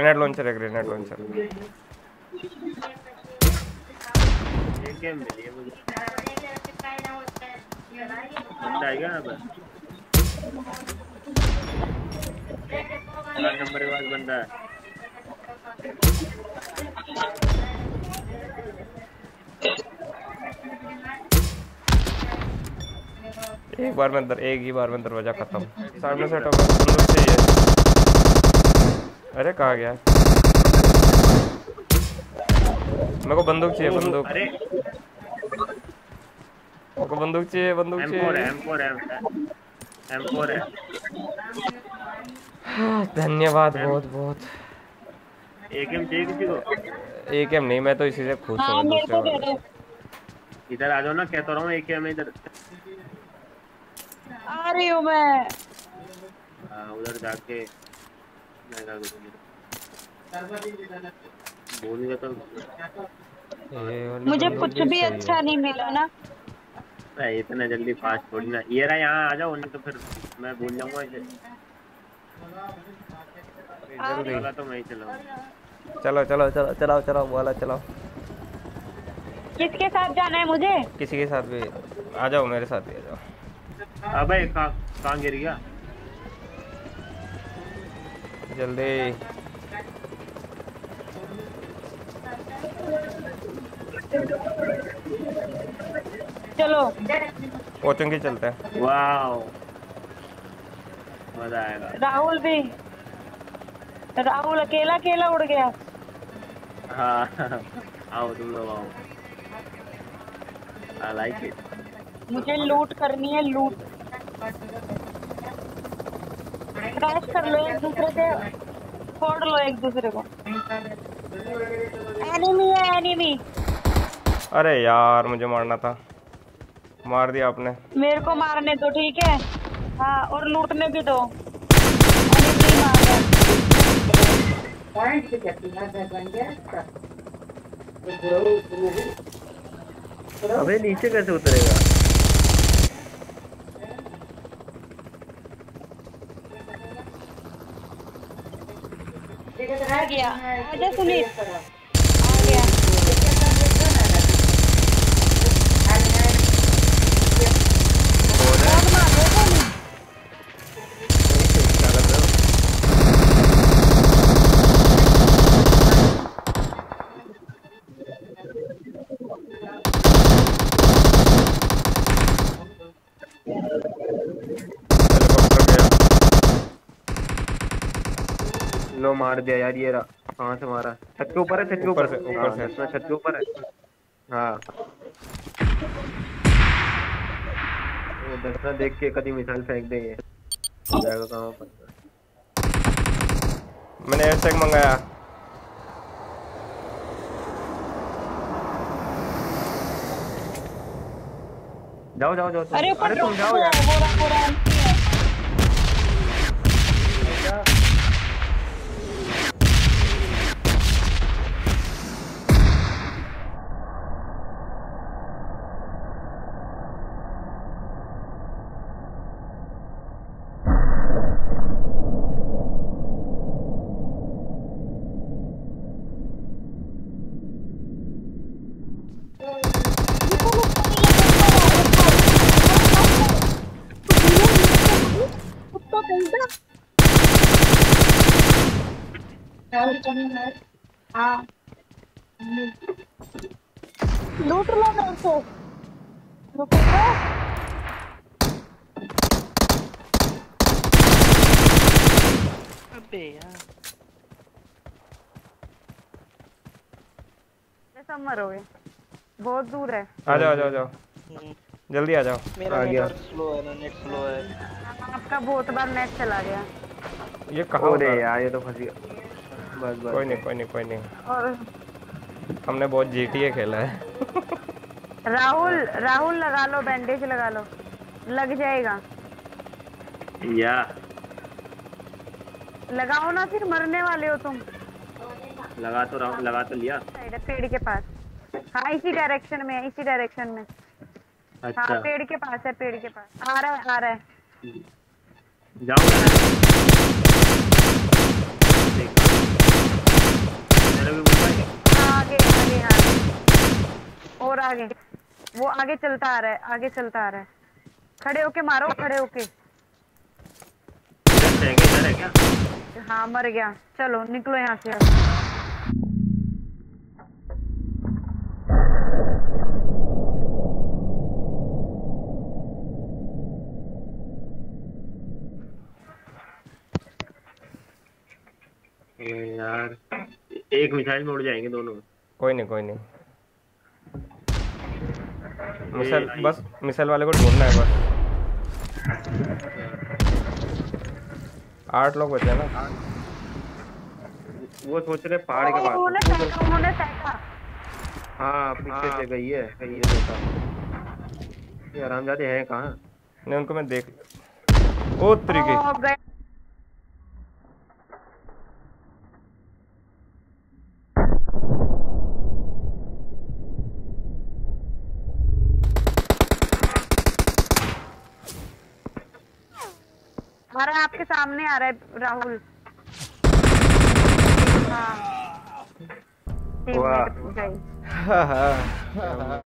Grenade launcher है, grenade launcher. एक game मिली है मुझे। बंदा आएगा ना बस। 4 नंबर के पास बंदा है। एक बार में अंदर, एक ही बार में दरवाजा खत्म। सामने से हटो, बंदूक चाहिए। अरे कहाँ गया? मेरे को बंदूक चाहिए, बंदूक। अरे मेरे को बंदूक चाहिए, बंदूक M4 चाहिए। है, M4 है। हाँ, धन्यवाद बहुत बहुत। एक एम चाहिए किसी को? एक एम नहीं, मैं तो इसी से खुश हाँ हूँ मेरे दूसरे को दे वाले। दे। इधर आ जाओ ना, कहता रहा हूँ एक एम इधर। आ रही हूँ मैं। उधर जाके बोलूंगा तो। मुझे बंदूक कुछ भी भी सही है। अच्छा नहीं मिला ना। इतना जल्दी फास्ट थोड़ी ना। ये रहा, यहाँ आ जाओ, नहीं तो फिर मैं भूल जाऊंगा इसे। जल्दी वाला तो मैं ही चलाऊं। चलो चलो चलो, चलाओ चलाओ वाला चलाओ। किसके साथ जाना है मुझे? किसी के साथ भी आ जाओ, मेरे साथ भी आ जाओ। अबे कहाँ गिर गया? जल्दी चलो कोचिंग की चलते हैं। वाह, मजा आएगा। राहुल अकेला अकेला उड़ गया। हाँ आओ तुम लोग आओ। I like it। मुझे लूट करनी है, लूट। क्रैश कर लो एक दूसरे से, फोड़ लो एक दूसरे को। एनिमी है, एनिमी। अरे यार, मुझे मारना था, मार दिया आपने। मेरे को मारने दो, ठीक है? हाँ, और लूटने भी दो। एनिमी मार रहा है। अबे नीचे कैसे उतरेगा? आ गया, आजा सुनील, आ गया। लो मार दिया यार। ये कहाँ से मारा? छत के ऊपर है, छत के ऊपर से, ऊपर से। छत के ऊपर है। हाँ, वो दसना देख के कभी मिसाइल फेंक देंगे, जाएगा कहाँ पर। मैंने एयर टैग मंगाया। जाओ जाओ जाओ। अरे ऊपर तुम जाओ यार। हाँ, लूट लो मेरे से। लूट लो। अबे यार, सब मरोगे, बहुत दूर है। आ जाओ आ जाओ आ जाओ, जल्दी आ जाओ। मेरा नेटवर्क स्लो है ना, नेट स्लो है। आपका बहुत बार नेट चला गया। ये कहाँ? अरे यार, ये तो फंस गया। बस बस, कोई नहीं कोई नहीं कोई नहीं, और हमने बहुत GTA खेला है। राहुल लगा लो, बैंडेज लगा लो, लग जाएगा। या लगाओ ना, फिर मरने वाले हो तुम। लगा तो रहा हूँ, लगा तो लिया। पेड़ के पास। हाँ, इसी डायरेक्शन में है, इसी डायरेक्शन में। अच्छा। हाँ, पेड़ के पास है, पेड़ के पास आ रहा है। जाओ। वाले भी बोल रहे हैं। आगे आगे हाँ, और आगे वो आगे चलता आ रहा है, आगे चलता आ रहा है। खड़े होके मारो, खड़े होके। इधर है क्या? हाँ मर गया। चलो निकलो यहाँ से अब। यार एक मिसाइल में उड़ जाएंगे दोनों। कोई नहीं कोई नहीं। मिसाइल बस, मिसाइल वाले को ढूंढना है बस। 8 लोग बचे हैं ना। वो सोच रहे पहाड़ के पास। उन्होंने फेंका। हाँ पीछे से गई है देखा। ये आरामजादे है कहाँ? नहीं उनको मैं देख, ओ तरीके। गए। हमारा आपके सामने आ रहा है राहुल। हाँ वाह। गई। हाँ हाँ।